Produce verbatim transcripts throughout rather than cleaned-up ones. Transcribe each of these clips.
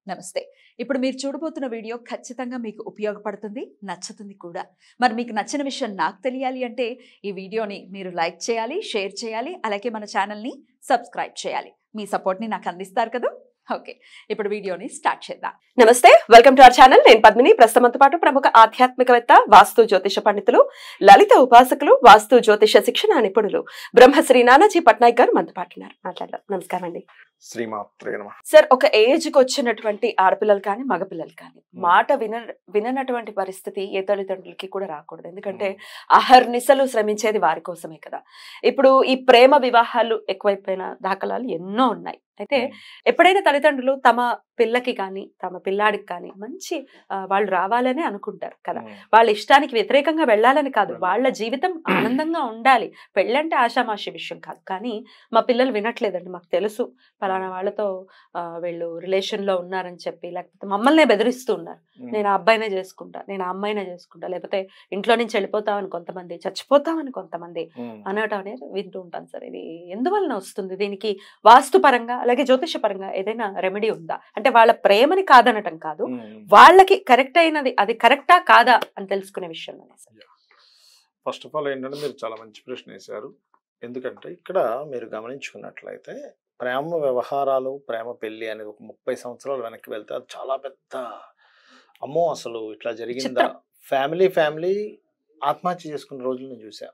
నమస్తే. ఇప్పుడు మీరు చూడబోతున్న వీడియో ఖచ్చితంగా మీకు ఉపయోగపడుతుంది, నచ్చుతుంది కూడా. మరి మీకు నచ్చిన విషయం నాకు తెలియాలి అంటే ఈ వీడియోని మీరు లైక్ చేయాలి, షేర్ చేయాలి, అలాగే మన ఛానల్‌ని సబ్స్క్రైబ్ చేయాలి. మీ సపోర్ట్‌ని నాకు అందిస్తారు కదా? ఓకే. ఇప్పుడు వీడియోని స్టార్ట్ చేద్దాం. నమస్తే, వెల్కమ్ టు అవర్ ఛానల్. నేను పద్మిని. ప్రస్తుతంతో పాటు ప్రముఖ ఆధ్యాత్మికవేత్త, వాస్తు జ్యోతిష పండితులు, లలిత ఉపాసకులు, వాస్తు జ్యోతిష శిక్షణ నిపుణులు బ్రహ్మశ్రీ నానాజీ పట్నాయక్ గారు మనతో పాటు ఉన్నారు. మాట్లాడదాం. నమస్కారం అండి. శ్రీమాత్రే నమః. సార్, ఒక ఏజ్ కి వచ్చినటువంటి ఆడపిల్లలు కానీ మగపిల్లలు కానీ మాట విన విననటువంటి పరిస్థితి ఏ తల్లిదండ్రులకి కూడా రాకూడదు. ఎందుకంటే అహర్నిశలు శ్రమించేది వారి కోసమే కదా. ఇప్పుడు ఈ ప్రేమ వివాహాలు ఎక్కువైపోయిన దాఖలాలు ఎన్నో ఉన్నాయి. అయితే ఎప్పుడైనా తల్లిదండ్రులు తమ పిల్లకి కానీ తమ పిల్లాడికి కానీ మంచి వాళ్ళు రావాలని అనుకుంటారు కదా. వాళ్ళ ఇష్టానికి వ్యతిరేకంగా వెళ్ళాలని కాదు, వాళ్ళ జీవితం ఆనందంగా ఉండాలి. పెళ్ళంటే ఆషామాషి విషయం కాదు. కానీ మా పిల్లలు వినట్లేదండి, మాకు తెలుసు ఫలానా వాళ్ళతో వీళ్ళు రిలేషన్ లో ఉన్నారని చెప్పి, లేకపోతే మమ్మల్నే బెదిరిస్తూ ఉన్నారు. నేను ఆ అబ్బాయినే చేసుకుంటా, నేను ఆ అమ్మాయినే చేసుకుంటా, లేకపోతే ఇంట్లో నుంచి వెళ్ళిపోతామని కొంతమంది, చచ్చిపోతామని కొంతమంది అనటం అనేది వింటూ ఉంటాను సార్. ఇది ఎందువలన వస్తుంది? దీనికి వాస్తు పరంగా అలాగే జ్యోతిష పరంగా ఏదైనా రెమెడీ ఉందా? అంటే వాళ్ళ ప్రేమని కాదనటం కాదు, వాళ్ళకి కరెక్ట్ అయినది అది కరెక్టా కాదా అని తెలుసుకునే విషయం. ఫస్ట్ ఆఫ్ ఆల్ ఏంటంటే మీరు చాలా మంచి ప్రశ్న వేశారు. ఎందుకంటే ఇక్కడ మీరు గమనించుకున్నట్లయితే ప్రేమ వ్యవహారాలు, ప్రేమ పెళ్లి అనేది ఒక ముప్పై సంవత్సరాలు వెనక్కి వెళ్తే అది చాలా పెద్ద అమ్మో అసలు ఇట్లా జరిగిందా, ఫ్యామిలీ ఫ్యామిలీ ఆత్మహత్య చేసుకున్న రోజులు నేను చూసా.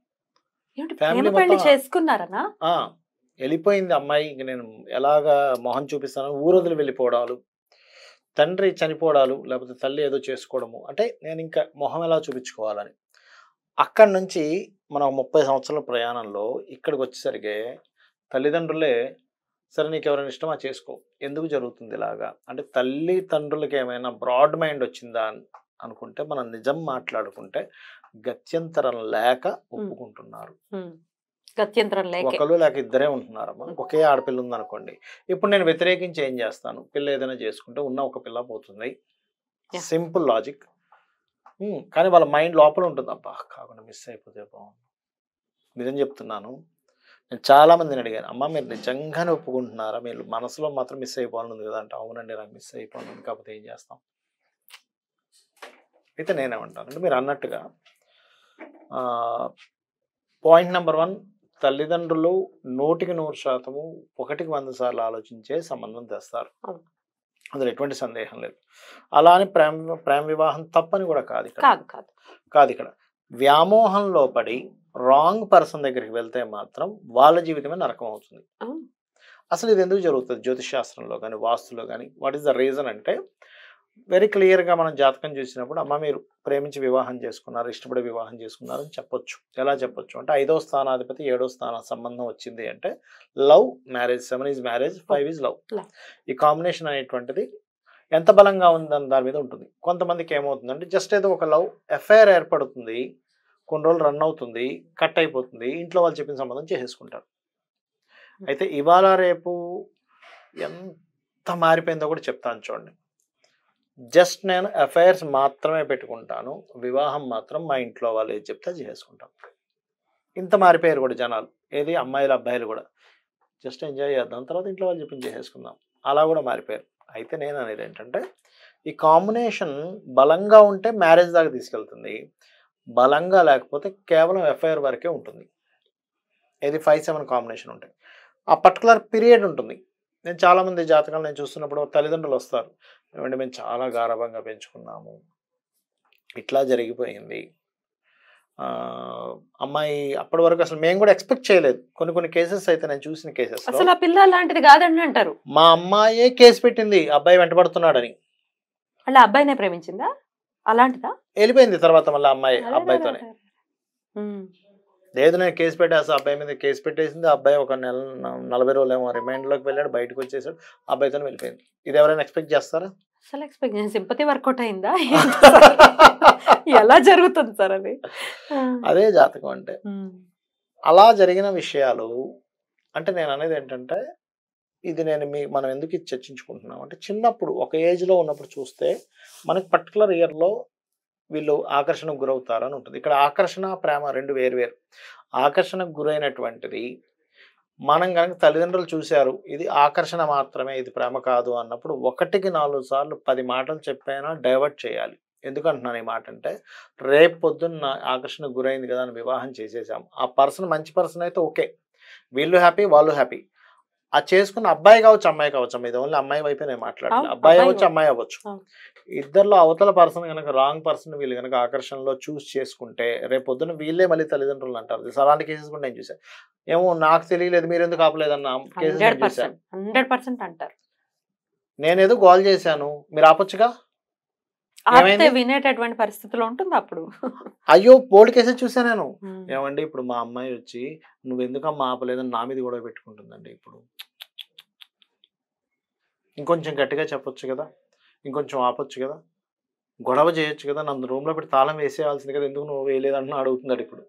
ఫ్యామిలీ చేసుకున్నారనా? వెళ్ళిపోయింది అమ్మాయి, ఇంక నేను ఎలాగా మొహం చూపిస్తాను, ఊరొదిలి వెళ్ళిపోవడాలు, తండ్రి చనిపోవడాలు, లేకపోతే తల్లి ఏదో చేసుకోవడము. అంటే నేను ఇంకా మొహం ఎలా చూపించుకోవాలని అక్కడి నుంచి మనం ముప్పై సంవత్సరాల ప్రయాణంలో ఇక్కడికి వచ్చేసరికి తల్లిదండ్రులే సరే నీకు ఎవరైనా ఇష్టమా చేసుకో. ఎందుకు జరుగుతుంది ఇలాగా అంటే తల్లి తండ్రులకి ఏమైనా బ్రాడ్ మైండ్ వచ్చిందా అనుకుంటే, మనం నిజం మాట్లాడుకుంటే గత్యంతరం లేక ఒప్పుకుంటున్నారు. గత్యంతరం లేక ఒకళ్ళు లేక ఇద్దరే ఉంటున్నారమ్మా. ఒకే ఆడపిల్ల ఉందనుకోండి, ఇప్పుడు నేను వ్యతిరేకించి ఏం చేస్తాను? పిల్ల ఏదైనా చేసుకుంటే ఉన్న ఒక పిల్ల పోతుంది, సింపుల్ లాజిక్. కానీ వాళ్ళ మైండ్ లోపల ఉంటుంది, అబ్బా కాకుండా మిస్ అయిపోతే బాగుంది. నిజం చెప్తున్నాను, నేను చాలా మందిని అడిగాను, అమ్మ మీరు నిజంగానే ఒప్పుకుంటున్నారా? మీరు మనసులో మాత్రం మిస్ అయిపోవాలని ఉంది కదా అంటే, అవునండి నాకు మిస్ అయిపోవాలి, కాకపోతే ఏం చేస్తాం? అయితే నేనేమంటాను అంటే మీరు అన్నట్టుగా పాయింట్ నెంబర్ వన్, తల్లిదండ్రులు నూటికి నూరు శాతము ఒకటికి వంద సార్లు ఆలోచించే సంబంధం తెస్తారు, అందులో ఎటువంటి సందేహం లేదు. అలా అని ప్రేమ ప్రేమ వివాహం తప్పని కూడా కాదు ఇక్కడ కాదు కాదు ఇక్కడ వ్యామోహంలో పడి రాంగ్ పర్సన్ దగ్గరికి వెళ్తే మాత్రం వాళ్ళ జీవితమే నరకం అవుతుంది. అసలు ఇది ఎందుకు జరుగుతుంది జ్యోతిష్ శాస్త్రంలో కానీ వాస్తులో కానీ? వాట్ ఈస్ ద రీజన్ అంటే వెరీ క్లియర్గా మనం జాతకం చూసినప్పుడు, అమ్మ మీరు ప్రేమించి వివాహం చేసుకున్నారు, ఇష్టపడి వివాహం చేసుకున్నారు అని చెప్పొచ్చు. ఎలా చెప్పొచ్చు అంటే ఐదో స్థానాధిపతి ఏడో స్థాన సంబంధం వచ్చింది అంటే love marriage, seven is marriage, five is love. ఈ కాంబినేషన్ అనేటువంటిది ఎంత బలంగా ఉందని దాని మీద ఉంటుంది. కొంతమందికి ఏమవుతుందంటే జస్ట్ ఏదో ఒక లవ్ ఎఫ్ఐఆర్ ఏర్పడుతుంది, కొన్ని రోజులు రన్ అవుతుంది, కట్ అయిపోతుంది, ఇంట్లో వాళ్ళు చెప్పిన సంబంధం చేసేసుకుంటారు. అయితే ఇవాళ రేపు ఎంత మారిపోయిందో కూడా చెప్తాను చూడండి. జస్ట్ నేను అఫైర్స్ మాత్రమే పెట్టుకుంటాను, వివాహం మాత్రం మా ఇంట్లో వాళ్ళు ఏది చెప్తే చేసుకుంటాం. ఇంత మారిపోయారు కూడా జనాలు. ఏది అమ్మాయిలు అబ్బాయిలు కూడా జస్ట్ ఎంజాయ్ చేద్దాం, తర్వాత ఇంట్లో వాళ్ళు చెప్పింది చేసేసుకుందాం, అలా కూడా మారిపోయారు. అయితే నేను అనేది ఏంటంటే ఈ కాంబినేషన్ బలంగా ఉంటే మ్యారేజ్ దాకా తీసుకెళ్తుంది, బలంగా లేకపోతే కేవలం ఎఫ్ఐఆర్ వరకే ఉంటుంది. ఏది ఫైవ్ సెవెన్ కాంబినేషన్ ఉంటాయి, ఆ పర్టికులర్ పీరియడ్ ఉంటుంది. నేను చాలామంది జాతకాలు నేను చూస్తున్నప్పుడు తల్లిదండ్రులు వస్తారు, ఏమంటే మేము చాలా గారాబంగా పెంచుకున్నాము, ఇట్లా జరిగిపోయింది, అమ్మాయి అప్పటి వరకు అసలు మేము కూడా ఎక్స్పెక్ట్ చేయలేదు. కొన్ని కొన్ని కేసెస్ అయితే నేను చూసిన కేసెస్ అసలు ఆ పిల్ల లాంటిది కాదని అంటారు. మా అమ్మాయే కేసు పెట్టింది అబ్బాయి వెంటబడుతున్నాడని. అలా అబ్బాయినే ప్రేమించిందా? అలాంటిదా? వెళ్ళిపోయింది తర్వాత మళ్ళీ అమ్మాయి అబ్బాయితోనే. లేదు నేను కేసు పెట్టేస్తా, అబ్బాయి మీద కేసు పెట్టేసింది. అబ్బాయి ఒక నెల నలభై రోజులు ఏమో రిమైండ్లోకి వెళ్ళాడు, బయటకు వచ్చేసాడు, అబ్బాయితోనే వెళ్ళిపోయింది. ఇది ఎవరైనా ఎక్స్పెక్ట్ చేస్తారా? అసలు ఎక్స్పెక్ట్ చేసి సింపతి వర్కౌట్ అయిందా? ఎలా జరుగుతుంది సార్ అది? అదే జాతకం అంటే. అలా జరిగిన విషయాలు అంటే నేను అనేది ఏంటంటే, ఇది నేను మీ మనం ఎందుకు ఇది చర్చించుకుంటున్నాం అంటే, చిన్నప్పుడు ఒక ఏజ్లో ఉన్నప్పుడు చూస్తే మనకి పర్టికులర్ ఇయర్లో వీళ్ళు ఆకర్షణకు గురవుతారని ఉంటుంది. ఇక్కడ ఆకర్షణ ప్రేమ రెండు వేరు వేరు. ఆకర్షణకు గురైనటువంటిది మనం కనుక తల్లిదండ్రులు చూశారు ఇది ఆకర్షణ మాత్రమే, ఇది ప్రేమ కాదు అన్నప్పుడు ఒకటికి నాలుగు సార్లు పది మాటలు చెప్పైనా డైవర్ట్ చేయాలి. ఎందుకంటున్నాను ఈ మాట అంటే, రేపు పొద్దున్న ఆకర్షణకు గురైంది కదా అని వివాహం చేసేసాం. ఆ పర్సన్ మంచి పర్సన్ అయితే ఓకే, వీళ్ళు హ్యాపీ, వాళ్ళు హ్యాపీ. ఆ చేసుకున్న అబ్బాయి కావచ్చు, అమ్మాయి కావచ్చు, అమ్మాయి ఓన్లీ అమ్మాయి వైపే నేను మాట్లాడలేదు, అబ్బాయి అవ్వచ్చు, అమ్మాయి అవ్వచ్చు. ఇద్దరిలో అవతల పర్సన్ కనుక రాంగ్ పర్సన్ వీళ్ళు కనుక ఆకర్షణలో చూస్ చేసుకుంటే రేపు పొద్దున్న వీళ్ళే మళ్ళీ తల్లిదండ్రులు అంటారు. అలాంటి కేసెస్ కూడా నేను చూసాను. ఏమో నాకు తెలియలేదు, మీరు ఎందుకు ఆపలేదన్న కేసెస్ చూసాను. హండ్రెడ్ పర్సెంట్ అంటారు. నేనేదో గోల్ చేశాను, మీరు ఆపొచ్చుగా, వినేటటువంటి పరిస్థితిలో ఉంటుంది అప్పుడు. అయ్యో బోల్డ్ కేసెస్ చూసాను నేను. ఏమండి ఇప్పుడు మా అమ్మాయి వచ్చి నువ్వు ఎందుకమ్మా ఆపలేదని నా మీద గొడవ పెట్టుకుంటుందండి. ఇప్పుడు ఇంకొంచెం గట్టిగా చెప్పొచ్చు కదా, ఇంకొంచెం ఆపొచ్చు కదా, గొడవ చేయొచ్చు కదా, నన్ను రూమ్ లో పెట్టి తాళం వేసేయాల్సింది కదా, ఎందుకు నువ్వు వేయలేదన్న అడుగుతున్నాడు ఇప్పుడు.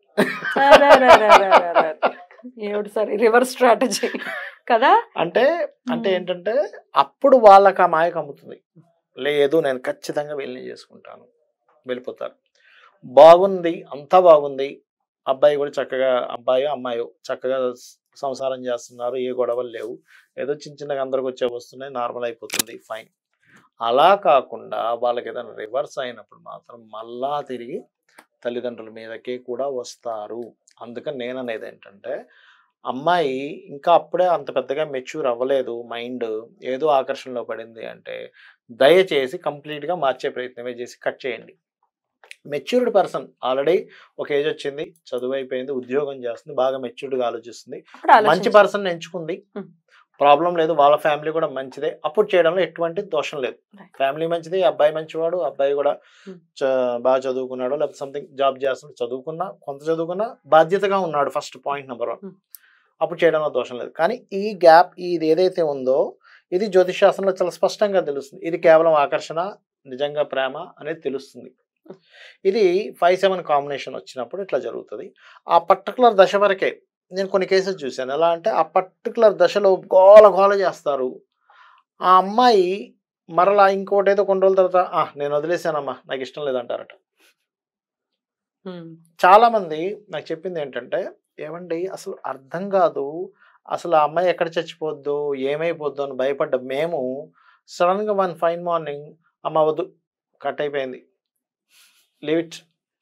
సారీ రివర్స్ స్ట్రాటజీ కదా. అంటే అంటే ఏంటంటే అప్పుడు వాళ్ళకి ఆ మాయకు అమ్ముతుంది. లేదు నేను ఖచ్చితంగా వీళ్ళని చేసుకుంటాను, వెళ్ళిపోతారు. బాగుంది, అంతా బాగుంది, అబ్బాయి కూడా చక్కగా, అబ్బాయో అమ్మాయో చక్కగా సంసారం చేస్తున్నారు, ఏ గొడవలు లేవు, ఏదో చిన్న చిన్నగా అందరికి వచ్చే వస్తున్నాయి, నార్మల్ అయిపోతుంది, ఫైన్. అలా కాకుండా వాళ్ళకి ఏదైనా రివర్స్ అయినప్పుడు మాత్రం మళ్ళా తిరిగి తల్లిదండ్రుల మీదకే కూడా వస్తారు. అందుకని నేను అనేది ఏంటంటే, అమ్మాయి ఇంకా అప్పుడే అంత పెద్దగా మెచ్యూర్ అవ్వలేదు, మైండ్ ఏదో ఆకర్షణలో పడింది అంటే దయచేసి కంప్లీట్గా మార్చే ప్రయత్నమే చేసి కట్ చేయండి. మెచ్యూర్డ్ పర్సన్ ఆల్రెడీ ఒక ఏజ్ వచ్చింది, చదువు అయిపోయింది, ఉద్యోగం చేస్తుంది, బాగా మెచ్యూర్డ్గా ఆలోచిస్తుంది, మంచి పర్సన్ ఎంచుకుంది, ప్రాబ్లం లేదు, వాళ్ళ ఫ్యామిలీ కూడా మంచిదే, అప్పుడు చేయడంలో ఎటువంటి దోషం లేదు. ఫ్యామిలీ మంచిది, అబ్బాయి మంచివాడు, అబ్బాయి కూడా బాగా చదువుకున్నాడు, లేకపోతే సంథింగ్ జాబ్ చేస్తున్నాడు, చదువుకున్నా కొంత చదువుకున్నా బాధ్యతగా ఉన్నాడు, ఫస్ట్ పాయింట్ నెంబర్ వన్, అప్పుడు చేయడంలో దోషం లేదు. కానీ ఈ గ్యాప్ ఇది ఏదైతే ఉందో ఇది జ్యోతిష్ శాస్త్రంలో చాలా స్పష్టంగా తెలుస్తుంది. ఇది కేవలం ఆకర్షణ, నిజంగా ప్రేమ అనేది తెలుస్తుంది. ఇది ఫైవ్ సెవెన్ కాంబినేషన్ వచ్చినప్పుడు ఇట్లా జరుగుతుంది. ఆ పర్టికులర్ దశ వరకే. నేను కొన్ని కేసెస్ చూశాను. ఎలా అంటే ఆ పర్టికులర్ దశలో గోల గోల చేస్తారు. ఆ అమ్మాయి మరలా ఇంకోటి ఏదో కొన్ని రోజుల తర్వాత నేను వదిలేసానమ్మా, నాకు ఇష్టం లేదంటారట. చాలా మంది నాకు చెప్పింది ఏంటంటే, ఏమండి అసలు అర్థం కాదు, అసలు ఆ అమ్మాయి ఎక్కడ చచ్చిపోద్దు, ఏమైపోద్దు అని భయపడ్డ మేము సడన్ గా వన్ ఫైన్ మార్నింగ్ అమ్మ వద్దు, కట్ అయిపోయింది, లీవ్ ఇట్.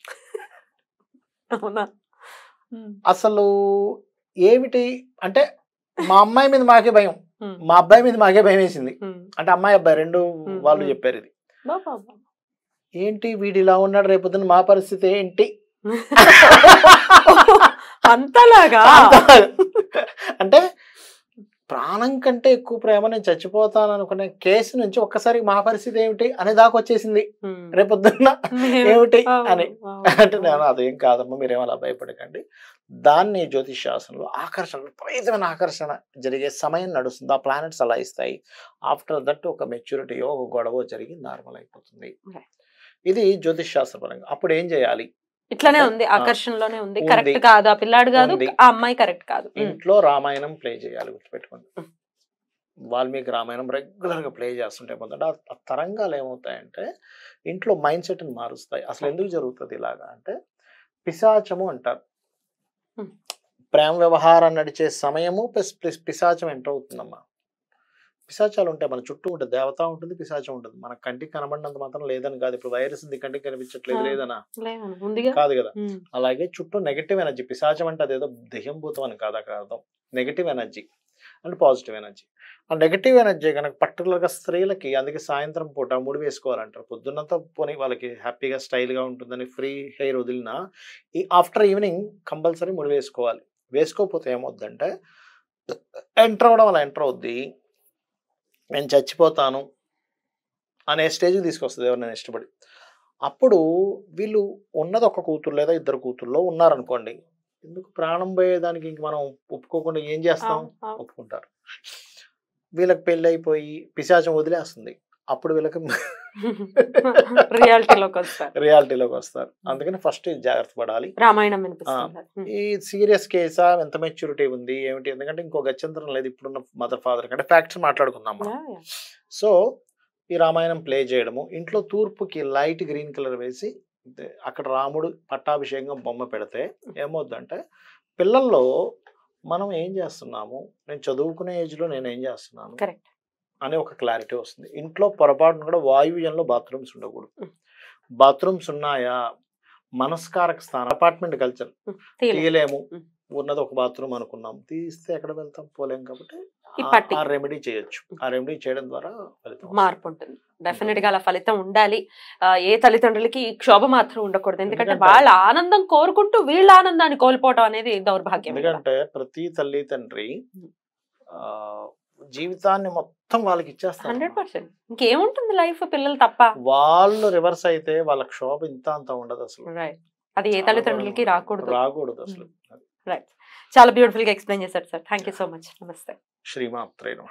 అసలు ఏమిటి అంటే మా అమ్మాయి మీద మాకే భయం, మా అబ్బాయి మీద మాకే భయం వేసింది. అంటే అమ్మాయి అబ్బాయి రెండు వాళ్ళు చెప్పారు ఇది. ఏంటి వీడు ఇలా ఉన్నాడు, రేపొద్దున మా పరిస్థితి ఏంటి అంతలాగా. అంటే ప్రాణం కంటే ఎక్కువ ప్రేమ, నేను చచ్చిపోతాను అనుకునే కేసు నుంచి ఒక్కసారి మా పరిస్థితి ఏమిటి అనే దాకా వచ్చేసింది, రేపొద్దున్న ఏమిటి అని. అంటే నేను అదేం కాదమ్మా, మీరేమో అలా భయపడకండి. దాన్ని జ్యోతిష్ శాస్త్రంలో ఆకర్షణ, విపరీతమైన ఆకర్షణ జరిగే సమయం నడుస్తుంది, ఆ ప్లానెట్స్ అలా ఇస్తాయి. ఆఫ్టర్ దట్ ఒక మెచ్యూరిటీయో ఒక గొడవ జరిగి నార్మల్ అయిపోతుంది. ఇది జ్యోతిష్ శాస్త్రపరంగా. అప్పుడు ఏం చేయాలి? ఇట్లానే ఉంది, ఆకర్షణలోనే ఉంది, కరెక్ట్ కాదు, ఆ పిల్లాడు కాదు, ఆ అమ్మాయి కరెక్ట్ కాదు. ఇంట్లో రామాయణం ప్లే చేయాలి, గుర్తుపెట్టుకోండి. వాల్మీకి రామాయణం రెగ్యులర్ గా ప్లే చేస్తుంటే పోతుంటే ఆ తరంగాలు ఏమవుతాయంటే ఇంట్లో మైండ్ సెట్ ని మారుస్తాయి. అసలు ఎందుకు జరుగుతుంది ఇలాగా అంటే, పిశాచము అంటారు. ప్రేమ వ్యవహారం నడిచే సమయము ప్లస్ ప్లస్ పిశాచం ఎంటర్ అవుతుందమ్మా. పిశాచాలు ఉంటాయి మన చుట్టూ, ఉంటుంది దేవత ఉంటుంది, పిశాచం ఉంటుంది. మన కంటికి కనబడినంత మాత్రం లేదని కాదు. ఇప్పుడు వైరస్ ఉంది, కంటికి కనిపించట్లేదు లేదనా కాదు కదా. అలాగే చుట్టూ నెగటివ్ ఎనర్జీ, పిశాచం అంటే అదేదో దెయ్యంభూతం అని కాదు అక్కడ అర్థం. Negative energy and positive energy. ఆ నెగటివ్ ఎనర్జీ కనుక పర్టికులర్గా స్త్రీలకి, అందుకే సాయంత్రం పూట ముడి వేసుకోవాలంటారు. పొద్దున్నంతా పోనీ వాళ్ళకి హ్యాపీగా స్టైల్గా ఉంటుందని ఫ్రీ హెయిర్ వదిలినా ఈ ఆఫ్టర్ ఈవినింగ్ కంపల్సరీ ముడి వేసుకోవాలి. వేసుకోకపోతే ఏమవుద్దంటే ఎంటర్ అవ్వడం వల్ల ఎంటర్ అవుద్ది, నేను చచ్చిపోతాను అనే స్టేజ్కి తీసుకొస్తుంది ఎవరినైనా ఇష్టపడి. అప్పుడు వీళ్ళు ఉన్నది ఒక కూతురు లేదా ఇద్దరు కూతుర్లో ఉన్నారనుకోండి, ఎందుకు ప్రాణం పోయేదానికి ఇంక మనం ఒప్పుకోకుండా ఏం చేస్తాం, ఒప్పుకుంటారు. వీళ్ళకి పెళ్ళి అయిపోయి పిశాచం వదిలేస్తుంది, అప్పుడు వీళ్ళకి రియాలిటీలోకి వస్తారు రియాలిటీలోకి వస్తారు అందుకని ఫస్ట్ జాగ్రత్త పడాలి. రామాయణం ఈ సీరియస్ కేసా, ఎంత మెచ్యూరిటీ ఉంది ఏమిటి, ఎందుకంటే ఇంకో గత్యంతరం లేదు ఇప్పుడున్న మదర్ ఫాదర్ కంటే. ఫ్యాక్ట్స్ మాట్లాడుకుందాం. సో ఈ రామాయణం ప్లే చేయడము, ఇంట్లో తూర్పుకి లైట్ గ్రీన్ కలర్ వేసి అక్కడ రాముడు పట్టాభిషేకం బొమ్మ పెడితే ఏమవుద్దంటే పిల్లల్లో మనం ఏం చేస్తున్నాము, నేను చదువుకునే ఏజ్ లో నేను ఏం చేస్తున్నాను కరెక్ట్ అనే ఒక క్లారిటీ వస్తుంది. ఇంట్లో పొరపాటును కూడా వాయువ్యంలో బాత్రూమ్స్ ఉండకూడదు. బాత్రూమ్స్ ఉన్నాయా, మనస్కారక స్థానం, అపార్ట్మెంట్ కల్చర్ తీయలేము, ఉన్నది ఒక బాత్రూమ్ అనుకున్నాం, తీస్తే ఎక్కడ వెళ్తాం, పోలేం. కాబట్టి ఆ రెమెడీ చేయొచ్చు. ఆ రెమెడీ చేయడం ద్వారా మార్పు ఉంటుంది. డెఫినెట్ గా అలా ఫలితం ఉండాలి. ఏ తల్లిదండ్రులకి క్షోభ మాత్రం ఉండకూడదు. ఎందుకంటే వాళ్ళ ఆనందం కోరుకుంటూ వీళ్ళ ఆనందాన్ని కోల్పోవడం అనేది దౌర్భాగ్యం. ఎందుకంటే ప్రతి తల్లి తండ్రి ఆ జీవితాన్ని మొత్తం వాళ్ళకి ఇచ్చేస్తారు. హండ్రెడ్ పర్సెంట్ ఇంకేముంటుంది లైఫ్ పిల్లలు తప్ప. వాళ్ళు రివర్స్ అయితే వాళ్ళ క్షోభ ఇంత అంత ఉండదు అసలు. రైట్, అది ఏ తల్లిదండ్రులకి రాకూడదు రాకూడదు అసలు. రైట్, చాలా బ్యూటిఫుల్ గా ఎక్స్ప్లెయిన్ చేశారు sir. Thank you so much. నమస్తే. శ్రీమాత్రే నమః.